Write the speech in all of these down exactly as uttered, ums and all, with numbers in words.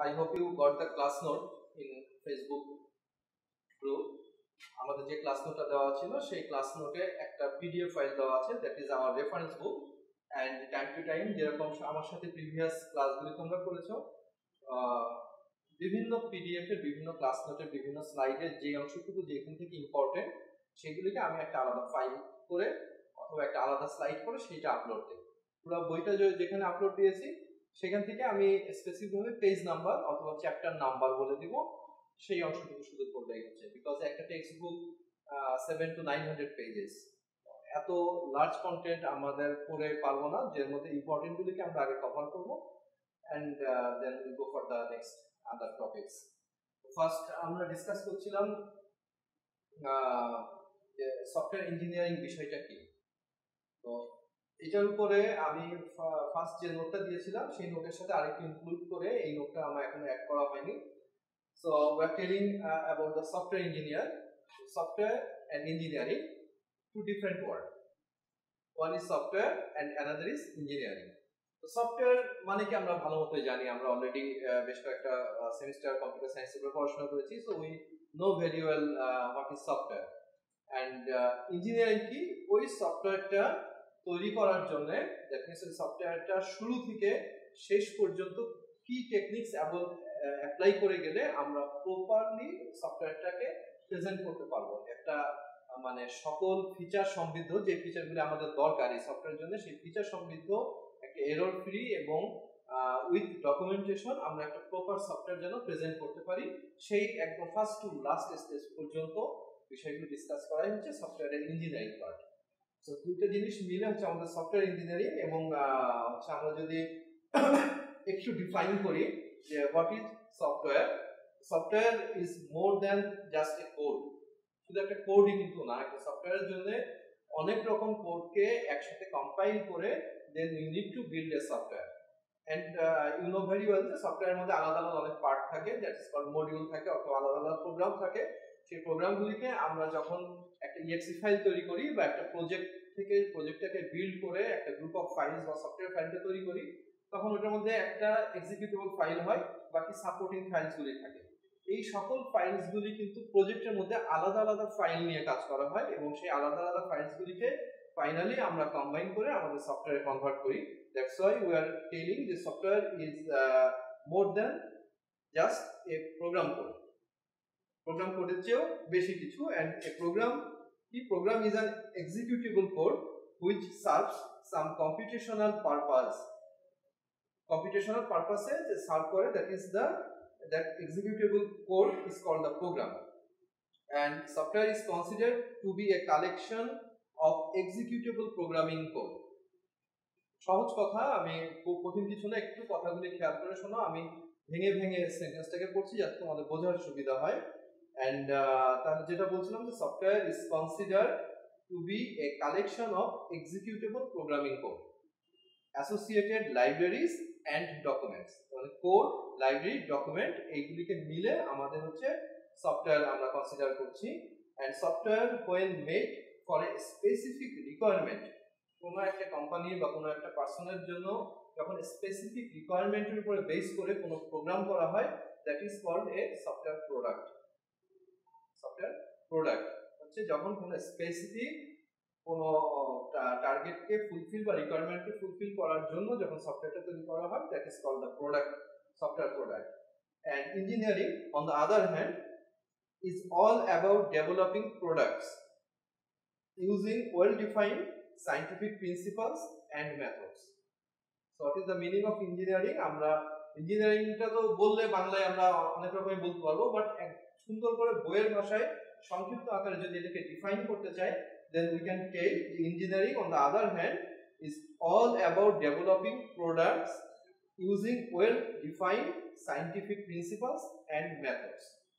I hope you got the class note in Facebook group. আমাদের যে class নোটটা দেওয়া ছিল সেই ক্লাস নোটে একটা পিডিএফ ফাইল দেওয়া আছে, that is our reference book. And time to time যেরকম আমার সাথে প্রিভিয়াস ক্লাসগুলি তোমরা করেছো, বিভিন্ন পিডিএফ এর বিভিন্ন ক্লাস নোটের বিভিন্ন স্লাইডের যে অংশটুকু যেখান থেকে ইম্পর্টেন্ট সেগুলিকে আমি একটা আলাদা ফাইল করে অথবা একটা আলাদা স্লাইড করে সেইটা আপলোড দিই। পুরো বইটা যেখানে আপলোড দিয়েছি সেখান থেকে আমি স্পেসিফিকভাবে পেজ নাম্বার অথবা চ্যাপ্টার নাম্বার বলে দিব, সেই অংশটুকু শুধু পড়লেই হচ্ছে। বিকজ একটা text book seven to nine hundred pages, এত লার্জ কন্টেন্ট আমাদের পড়ে পারবো না, যার মধ্যে ইম্পর্টেন্ট গুলিকে আমরা আগে কভার করবো and then will go for the next other topics. First আমরা ডিসকাস করছিলাম যে সফটওয়্যার ইঞ্জিনিয়ারিং বিষয়টা কি। তো এটার উপরে আমি ফার্স্ট যে নোটটা দিয়েছিলাম সেই নোটের সাথে আরেকটু ইনক্লুড করে এই নোটটা আমার এখনো অ্যাড করা হয়নি। So we are telling uh, about the software engineer, software and engineering, two different words. One is software and another is engineering. So software মানে কি আমরা ভালো মতোই জানি, আমরা অলরেডি বেশ কয়েকটা সেমিস্টার কম্পিউটার সায়েন্স এর পড়াশোনা করেছি, so we know very well uh, what is software. And uh, engineering কি, ওই সফটওয়্যারটা তৈরি করার জন্য দ্যাট মিন্স ওই সফটওয়্যারটা শুরু থেকে শেষ পর্যন্ত কি টেকনিক্স এবং অ্যাপ্লাই করে গেলে আমরা প্রপারলি সফটওয়্যারটাকে প্রেজেন্ট করতে পারবো, একটা মানে সকল ফিচার সমৃদ্ধ যে ফিচারগুলো আমাদের দরকার এই সফটওয়্যারের জন্য, সেই ফিচার সমৃদ্ধ একটা এরর ফ্রি এবং উইথ ডকুমেন্টেশন আমরা একটা প্রপার সফটওয়্যার যেন প্রেজেন্ট করতে পারি, সেই একদম ফার্স্ট টু লাস্ট স্টেজ পর্যন্ত বিষয়গুলো ডিসকাস করাই হচ্ছে সফটওয়্যারের ইঞ্জিনিয়ারিং পার্ট। তো দুটো জিনিস মিলে হচ্ছে আমাদের সফটওয়্যার ইঞ্জিনিয়ারিং। এবং হচ্ছে আমরা যদি একটু ডিফাইন করি যে what is software, software is more than just a code. শুধু একটা কোডই কিন্তু না, একটা সফটওয়্যারের জন্য অনেক রকম কোডকে একসাথে কম্পাইল করে then you need to build a software. And you know very well যে সফটওয়্যারের মধ্যে আলাদা আলাদা অনেক পার্ট থাকে, দ্যাট ইজ কল্ড মডিউল থাকে অথবা আলাদা আলাদা প্রোগ্রাম থাকে। সেই প্রোগ্রামগুলিকে আমরা যখন একটা ইএক্সি ফাইল তৈরি করি বা একটা প্রজেক্ট থেকে প্রজেক্টটাকে বিল্ড করে একটা গ্রুপ অফ ফাইলস বা সফটওয়্যার ফাইলটা তৈরি করি, তখন ওটার মধ্যে একটা এক্সিকিউটেবল ফাইল হয়, বাকি সাপোর্টিং ফাইলসগুলি থাকে। এই সকল ফাইলসগুলি কিন্তু প্রজেক্টের মধ্যে আলাদা আলাদা ফাইল নিয়ে কাজ করা হয় এবং সেই আলাদা আলাদা ফাইলসগুলিকে ফাইনালি আমরা কম্বাইন করে আমাদের সফটওয়্যারে কনভার্ট করি। That's why we are telling যে software is more than just a program code. Program কোডের চেয়েও বেশি কিছু। অ্যান্ড এ প্রোগ্রাম কি, program is an executable code which serves some computational purpose. Computational পারপাসে যে সার্ভ করে, that is the that executable code is called the program. And software is considered to be a collection of executable programming code. সহজ কথা, আমি খুব কঠিন কিছু না, একটু কথাগুলি খেয়াল করে শোনো, আমি ভেঙে ভেঙে সেন্টেন্সটাকে পড়ছি যাতে তোমাদের বোঝার সুবিধা হয়। অ্যান্ড তাহলে যেটা বলছিলাম যে software is considered to be a collection of executable programming code, associated libraries and documents. মানে কোড, লাইব্রেরি, ডকুমেন্ট এইগুলিকে মিলে আমাদের হচ্ছে সফটওয়্যার আমরা কনসিডার করছি। And software when made for a specific requirement, কোনো একটা কোম্পানি বা কোনো একটা পার্সনের জন্য যখন স্পেসিফিক রিকোয়ারমেন্টের উপরে বেস করে কোনো প্রোগ্রাম করা হয়, that is called a software product. Software product হচ্ছে যখন কোনো স্পেসিফিক কোনো টার্গেটকে ফুলফিল বা রিকোয়ারমেন্টকে ফুলফিল করার জন্য যখন সফটওয়্যারটা তৈরি করা হয়, that is called the product, software product. And engineering, on the other hand, is all about developing products using well-defined scientific principles and methods. So what is the meaning of engineering? আমরা ইঞ্জিনিয়ারিংটা তো বললে বাংলায় আমরা অনেক রকমই বলতে পারবো, but এক সুন্দর করে বইয়ের ভাষায় সংক্ষিপ্ত আকারে যদি এটাকে ডিফাইন করতে চাই, then we can tell engineering on the other hand is all about developing products using well-defined scientific principles and methods.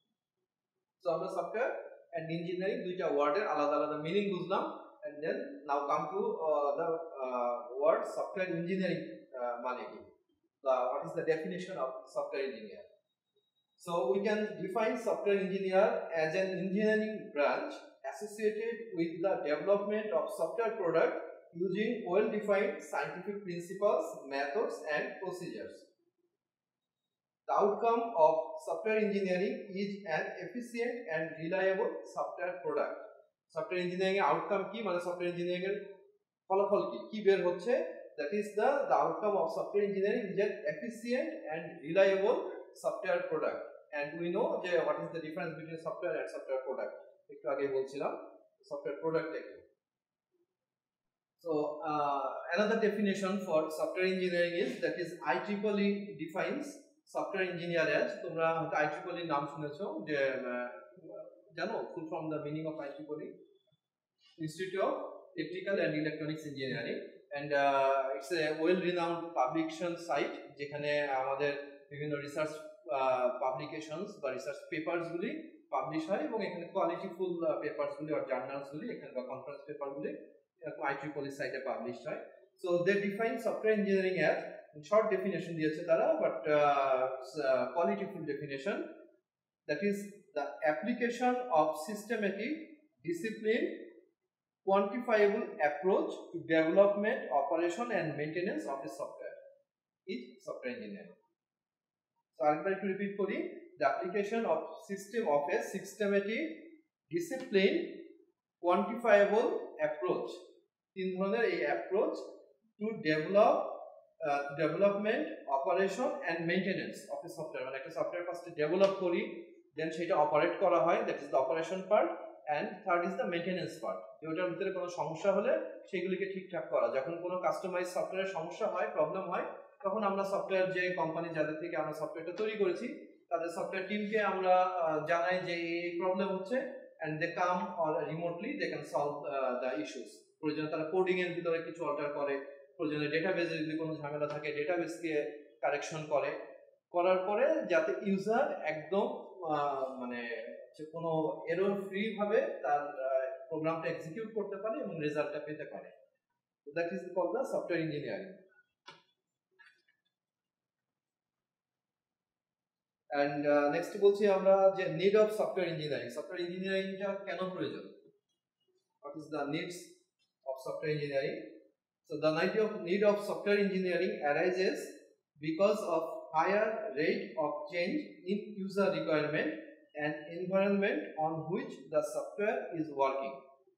So আমরা সফটওয়্যার and engineering দুইটা ওয়ার্ডের আলাদা আলাদা মিনিং বুঝলাম, and then now come to uh, the uh, word software engineering মানে কি, what is the definition of software engineer. So we can define software engineer as an engineering branch associated with the development of software product using well-defined scientific principles, methods and procedures. The outcome of software engineering is an efficient and reliable software product. Software engineering এর outcome কি, মানে software engineering এর ফলাফল কি কি বের হচ্ছে, that is the the outcome of software engineering is an efficient and reliable software product. And we know যে what is the difference between software and software product, একটু আগে বলছিলাম software product কি. So uh, another definition for software engineering is, that is I triple E defines software engineer as, তোমরা I triple E নাম শুনেছো, যে জানো full from the meaning of I triple E, Institute of Electrical and Electronics Engineering, and uh, it's a well renowned publication site যেখানে আমাদের বিভিন্ন research publications বা research papers গুলি পাবলিশ হয়, এবং এখানে কোয়ালিটিফুল পেপারস গুলি আর জার্নালস গুলি এখানে বা কনফারেন্স পেপার গুলি I triple E সাইটে পাবলিশ হয়. So they define software engineering as, short definition দিয়েছে তারা, but uh, uh, qualityful definition, that is the application of systematic, disciplined, quantifiable approach to development, operation and maintenance of a software is software engineering. So I will to repeat for you, the application of system of a systematic, disciplined, quantifiable approach, তিন ধরনের এই approach to develop uh, development, operation and maintenance of a software. মানে একটা software ফার্স্টে develop করি, দেন সেটা operate করা হয়, that is the operation part, and third is the maintenance part, যে ওটার ভিতরে কোনো সমস্যা হলে সেগুলিকে ঠিকঠাক করা। যখন কোনো কাস্টমাইজ সফটওয়্যারের সমস্যা হয়, প্রবলেম হয়, তখন আমরা সফটওয়্যার যে কোম্পানি যাদের থেকে আমরা সফটওয়্যারটা তৈরি করেছি তাদের সফটওয়্যার টিমকে আমরা জানাই যে এই প্রবলেম হচ্ছে, and they come or remotely they can solve uh, the issues. প্রয়োজনে তারা কোডিং এর ভিতরে কিছু অল্টার করে, প্রয়োজনে ডেটাবেজে যদি কোনো ঝামেলা থাকে ডেটাবেসকে কারেকশন করে, করার পরে যাতে ইউজার একদম মানে কোনো এরর ফ্রি ভাবে তার প্রোগ্রামটা এক্সিকিউট করতে পারে এবং রেজাল্টটা পেতে পারে। So that is called the software engineering. And uh, next বলছি আমরা যে need of software engineering. software engineering টা কেন প্রয়োজন? What is the needs of software engineering? So the need of need of software engineering arises because of higher rate of change in user requirement and environment on which the software is working.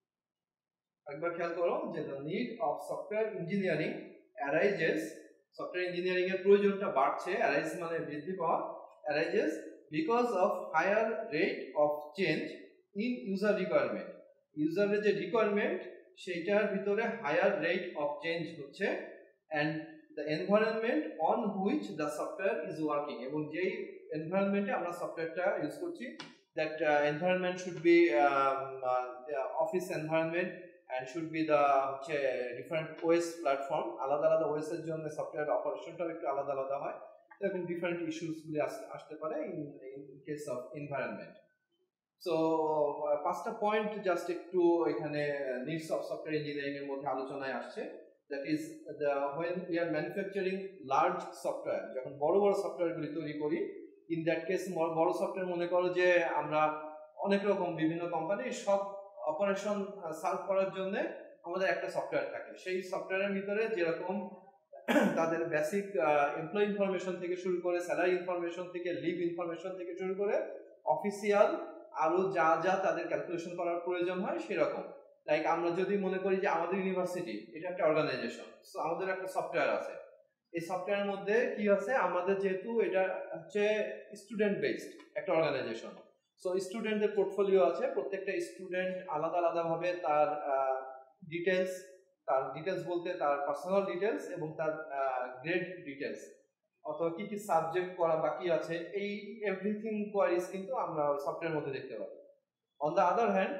একবার খেয়াল করো যে the need of software engineering arises, software engineering এর প্রয়োজনটা বাড়ছে, arise মানে বৃদ্ধি পাওয়া, arises because of higher rate of change in user requirement. ইউজারের যে রিকোয়ারমেন্ট সেটার ভিতরে higher rate of change হচ্ছে, and the environment on which the software is working, এবং যেই এনভায়রনমেন্টে আমরা সফটওয়্যারটা ইউজ করছি, that uh, environment should be um, uh, the office environment and should be the হচ্ছে different O S platform, আলাদা আলাদা O S এর জন্য সফটওয়্যার অপারেশনটাও একটু আলাদা আলাদা হয়, এবং ডিফারেন্ট ইস্যুস গুলি আসতে পারে in in case of environment. So পাঁচটা পয়েন্ট জাস্ট একটু এখানে নিডস অফ সফটওয়্যার ইঞ্জিনিয়ারিং এর মধ্যে আলোচনায় আসছে, that is the when we are manufacturing large software, যখন বড় বড় সফটওয়্যারগুলি তৈরি করি, ইন দ্যাট কেস বড় সফটওয়্যার মনে করো যে আমরা অনেক রকম বিভিন্ন কোম্পানি সব অপারেশন সার্ভ করার জন্য আমাদের একটা সফটওয়্যার থাকে, সেই সফটওয়্যারের ভিতরে যেরকম তাদের বেসিক এমপ্লয়ি ইনফরমেশন থেকে শুরু করে স্যালারি ইনফরমেশন থেকে লিভ ইনফরমেশন থেকে শুরু করে অফিসিয়াল আরো যা যা তাদের ক্যালকুলেশন করার প্রয়োজন হয় সেরকম, লাইক আমরা যদি মনে করি যে আমাদের ইউনিভার্সিটি এটা একটা অর্গানাইজেশন, সো আমাদের একটা সফটওয়্যার আছে, এই সফটওয়্যারের মধ্যে কি আছে, আমাদের যেহেতু এটা হচ্ছে স্টুডেন্ট বেসড একটা অর্গানাইজেশন, সো স্টুডেন্টদের পোর্টফোলিও আছে, প্রত্যেকটা স্টুডেন্ট আলাদা আলাদাভাবে তার ডিটেলস, তার ডিটেলস বলতে তার পার্সোনাল ডিটেলস এবং তার গ্রেড ডিটেলস অথবা কি কি সাবজেক্ট করা বাকি আছে, এই এভরিথিং কোয়ারিজ কিন্তু আমরা সফটওয়্যারের মধ্যে দেখতে পাই। On the other hand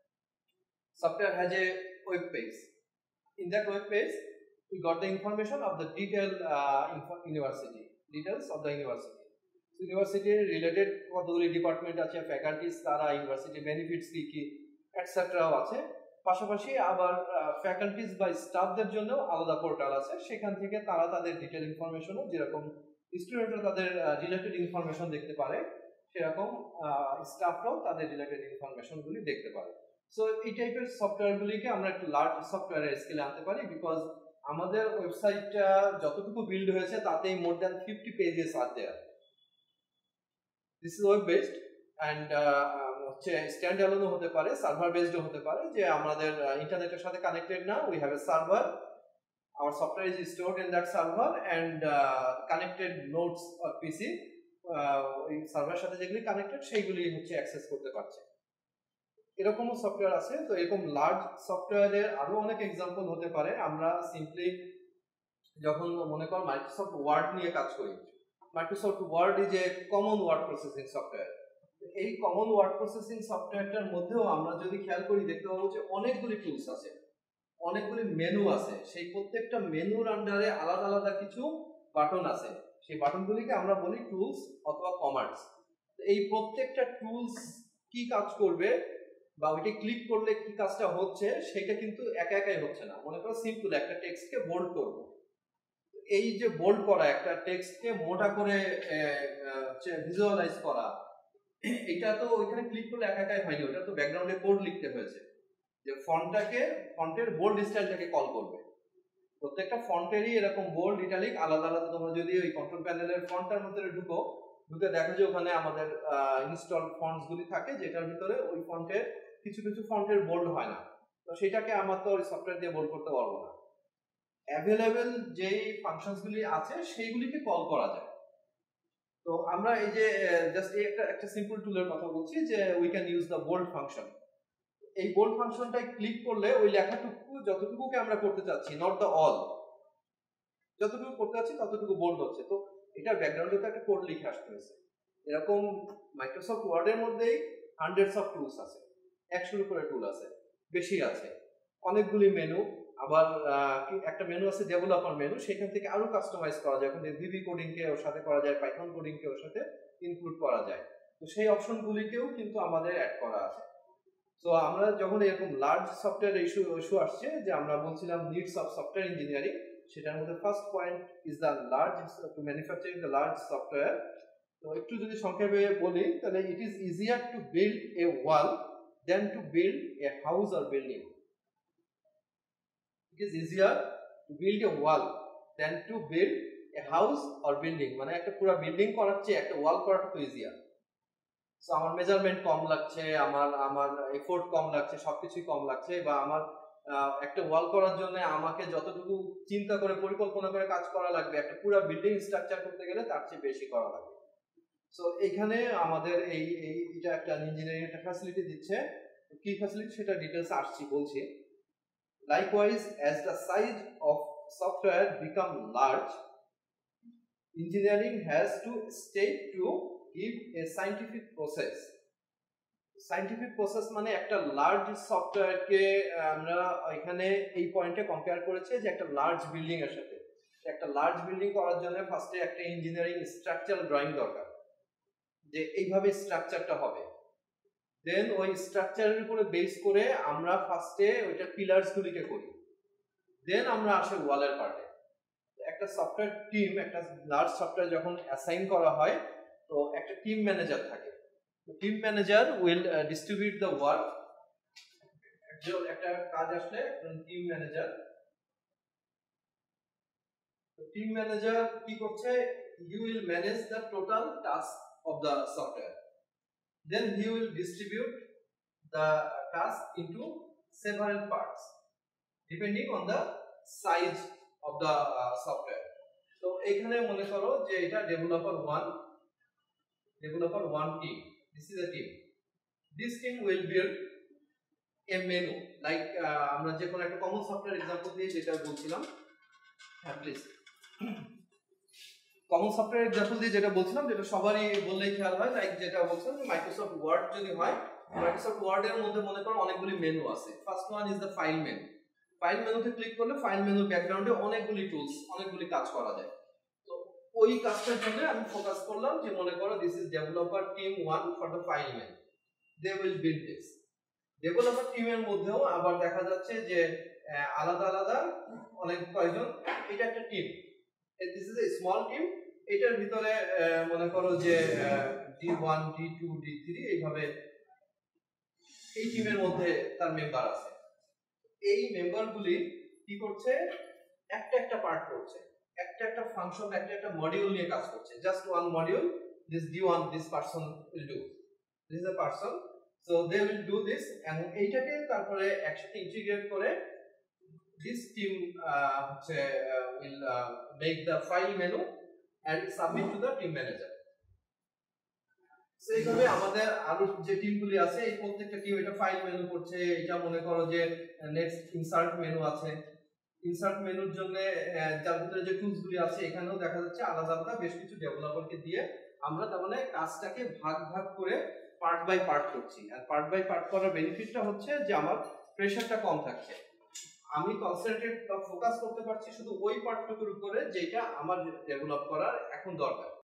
software has a web page. In that web page we got the information of the detailed uh, university details of the university. So university related কতগুলি department আছে, faculties তারা, university benefits কি কি এটসেট্রাও আছে, পাশাপাশি আবার faculties বা স্টাফদের জন্য আলাদা পোর্টাল আছে, সেখান থেকে তারা তাদের ডিটেল ইনফরমেশনও, যেরকম স্টুডেন্টরা তাদের রিলেটেড ইনফরমেশন দেখতে পারে সেরকম স্টাফরাও তাদের রিলেটেড ইনফরমেশনগুলি দেখতে পারে। সো এই টাইপের সফটওয়্যারগুলিকে আমরা একটু লার্জ সফটওয়্যারের স্কেলে আনতে পারি, বিকজ আমাদের ওয়েবসাইটটা যতটুকু বিল্ড হয়েছে তাতেই more than fifty pages are there, this is web based and হচ্ছে স্ট্যান্ড অ্যালোনও হতে পারে, সার্ভার বেসডও হতে পারে, যে আমাদের ইন্টারনেটের সাথে কানেক্টেড না, we have a server, our software is stored in that server and uh, connected nodes or P C ওই সার্ভারের সাথে যেগুলি কানেক্টেড সেইগুলি হচ্ছে অ্যাক্সেস করতে পারছে। এরকমও সফটওয়্যার আছে। তো এরকম লার্জ সফটওয়্যারের আরো অনেক এক্সাম্পল হতে পারে। আমরা সিম্পলি যখন মনে কর মাইক্রোসফট ওয়ার্ড নিয়ে কাজ করি, Microsoft Word is a common word processing software. এই কমন ওয়ার্ড প্রসেসিং সফটওয়্যারটার মধ্যেও আমরা যদি খেয়াল করি দেখতে পাবো যে অনেকগুলি টুলস আছে, অনেকগুলি মেনু আছে, সেই প্রত্যেকটা মেনুর আন্ডারে আলাদা আলাদা কিছু বাটন আছে, সেই বাটনগুলিকে আমরা বলি টুলস অথবা কমান্ডস। এই প্রত্যেকটা টুলস কি কাজ করবে বা ওইটা ক্লিক করলে কি কাজটা হচ্ছে সেটা কিন্তু একা একাই হচ্ছে না। মনে করো সিম্পল একটা টেক্সটকে বোল্ড করব, এই যে বোল্ড করা একটা টেক্সটকে মোটা করে ভিজুয়ালাইজ করা, এটা তো ওইখানে ক্লিক করলে একা একাই হয়নি, ওটা তো ব্যাকগ্রাউন্ডে কোড লিখতে হয়েছে যে ফন্টটাকে, ফন্টের বোল্ড স্টাইলটাকে কল করবে। প্রত্যেকটা ফন্টেরই এরকম বোল্ড ইটালিক আলাদা আলাদা। তোমরা যদি ওই কন্ট্রোল প্যানেলের ফন্টটার মধ্যে ঢুকো, ঢুকে দেখো যে ওখানে আমাদের ইনস্টল ফন্টস গুলি থাকে, যেটার ভিতরে ওই ফন্টের কিছু কিছু ফন্টের বোল্ড হয় না, তো সেটাকে আমার তো ওই সফটওয়্যার দিয়ে বোল্ড করতে পারবো না। অ্যাভেলেবেল যেই ফাংশনস গুলি আছে সেইগুলিকে কল করা যায়। তো আমরা এই যে জাস্ট এই একটা একটা সিম্পল টুলের কথা বলছি যে we can use the bold function. এই বোল্ড ফাংশনটাই ক্লিক করলে ওই লেখাটুকু যতটুকুকে আমরা করতে চাচ্ছি, নট দ্য অল, যতটুকু করতে চাচ্ছি ততটুকু বোল্ড হচ্ছে। তো এটা ব্যাকগ্রাউন্ডে তো একটা কোড লিখে আসতে হয়েছে। এরকম মাইক্রোসফট ওয়ার্ডের মধ্যেই হান্ড্রেডস অফ টুলস আছে, একশোর উপরে টুল আছে, বেশি আছে, অনেকগুলি মেনু। আবার একটা মেনু আছে ডেভেলপার মেনু, সেখান থেকে আরো কাস্টমাইজ করা যায়, ওখানে ভিভি কোডিংকে ওর সাথে করা যায়, পাইথন কোডিংকে ওর সাথে ইনক্লুড করা যায়। তো সেই অপশনগুলিকেও কিন্তু আমাদের অ্যাড করা আছে। তো আমরা যখন এরকম লার্জ সফটওয়্যার ইস্যু ইস্যু আসছে, যে আমরা বলছিলাম নিডস অফ সফটওয়্যার ইঞ্জিনিয়ারিং, সেটার মধ্যে first point is the large to manufacturing the large software. তো একটু যদি সংক্ষেপে বলি তাহলে it is easier to build a wall than to build a house or building. It is easier to build a wall than to build a house or building, মানে একটা পুরো building করার চেয়ে একটা ওয়াল করাটা তো ইজিয়ার। সো আমার measurement কম লাগছে, আমার আমার এফোর্ট কম লাগছে, সবকিছুই কম লাগছে, বা আমার একটা ওয়াল করার জন্য আমাকে যতটুকু চিন্তা করে পরিকল্পনা করে কাজ করা লাগবে একটা পুরো বিল্ডিং স্ট্রাকচার করতে গেলে তার চেয়ে বেশি করা লাগবে। সো এখানে আমাদের এই এটা একটা ইঞ্জিনিয়ারিং একটা ফ্যাসিলিটি দিচ্ছে। কি ফ্যাসিলিটি সেটা ডিটেইলস আসছি বলছি। Likewise as the size of software become large, engineering has to step to give a scientific process. Scientific process মানে একটা লার্জ সফটওয়্যারকে আমরা এখানে এই পয়েন্টে কম্পেয়ার করেছে যে একটা লার্জ বিল্ডিং এর সাথে। একটা লার্জ বিল্ডিং করার জন্য ফার্স্টে একটা ইঞ্জিনিয়ারিং স্ট্রাকচারাল ড্রয়িং দরকার, যে এইভাবে স্ট্রাকচারটা হবে। দেন ওই স্ট্রাকচারের উপরে বেস করে আমরা ফার্স্টে ওইটা পিলার্স গুলিকে করি, দেন আমরা আসে ওয়ালের পার্টে। একটা সফটওয়্যার টিম, একটা লার্জ সফটওয়্যার যখন অ্যাসাইন করা হয়, তো একটা টিম ম্যানেজার থাকে। Team manager will distribute the work. একটা কাজ আসলে টিম ম্যানেজার টিম ম্যানেজার কি করছে, he will manage the total task of the software, then he will distribute the task into several parts depending on the size of the uh, software. তো এখানে মনে করো যে এটা developer one, developer one team, this is a team. This team will build a menu like uh, আমরা যে কোনো একটা কমন সফটওয়্যার एग्जांपल দিয়ে যেটা বলছিলাম, হ্যাঁ প্লিজ, কমন সফটওয়্যার एग्जांपल দিয়ে যেটা বলছিলাম, যেটা সবারই বললেই খেয়াল হয়, লাইক যেটা বলছিলাম যে মাইক্রোসফট ওয়ার্ড যদি হয়, মাইক্রোসফট ওয়ার্ডের মধ্যে মনে করো অনেকগুলি মেনু আছে। First one is the file menu. File মেনুতে ক্লিক করলে ফাইল মেনুর ব্যাকগ্রাউন্ডে অনেকগুলি টুলস, অনেকগুলি কাজ করা যায়। তো ওই কাজটার জন্য আমি ফোকাস করলাম যে মনে করো this is developer team one for the file menu, they will build this. Developer টিমের মধ্যেও আবার দেখা যাচ্ছে যে আলাদা আলাদা অনেক কয়েকজন, এটা একটা টিম, this is a small team. এটার ভিতরে মনে করো যে D one D two D three এইভাবে এই টিমের মধ্যে তার মেম্বার আছে। এই মেম্বারগুলি কি করছে, একটা একটা পার্ট করছে, একটা একটা ফাংশন, একটা একটা মডিউল নিয়ে কাজ করছে, just one module this D one this person will do. This is a person, so they will do this and এইটাকে তারপরে একসাথে ইন্টিগ্রেট করে this team uh, uh, will uh, make the file menu and submit to the team manager. সেইভাবে আমাদের আরো যে টিমগুলি আছে এই প্রত্যেকটা টিম এটা ফাইল মেনু করছে, এটা মনে করো যে নেক্সট ইনসার্ট মেনু আছে, ইনসার্ট মেনুর জন্য যার ভিতরে যে টুলসগুলি আছে এখানেও দেখা যাচ্ছে আলাদা আলাদা বেশ কিছু ডেভেলপারকে দিয়ে আমরা তার মানে কাজটাকে ভাগ ভাগ করে পার্ট বাই পার্ট করছি। আর পার্ট বাই পার্ট করার বেনিফিটটা হচ্ছে যে আমার প্রেশারটা কম থাকছে, আমি কনসেন্ট্রেট বা ফোকাস করতে পারছি শুধু ওই পার্টটুকুর উপরে যেটা আমার ডেভেলপ করার এখন দরকার।